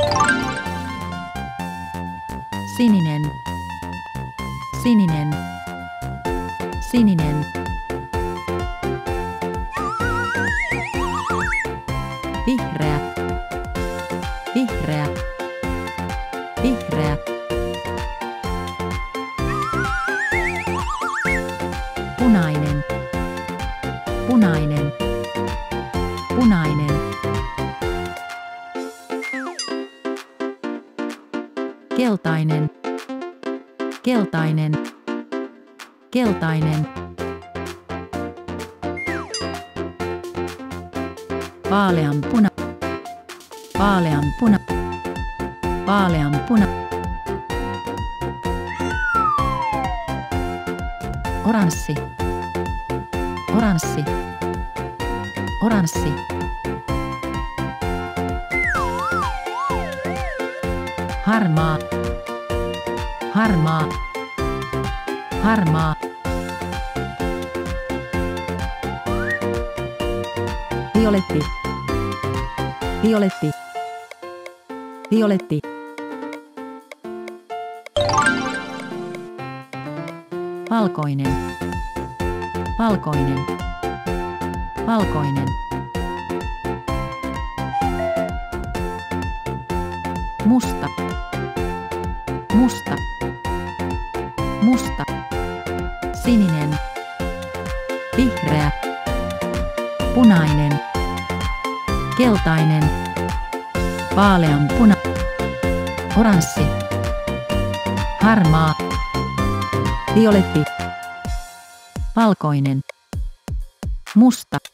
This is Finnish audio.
Sininen. Sininen. Sininen. Vihreä. Vihreä. Vihreä. Punainen. Punainen. Punainen. Keltainen. Keltainen. Keltainen. Vaaleanpuna. Vaaleanpuna. Vaaleanpuna. Oranssi. Oranssi. Oranssi. Harmaa. Harmaa. Harmaa. Violetti. Violetti. Violetti. Valkoinen. Valkoinen. Valkoinen. Musta. Musta. Musta. Sininen. Vihreä. Punainen. Keltainen. Vaaleanpuna. Oranssi. Harmaa. Violetti. Valkoinen. Musta.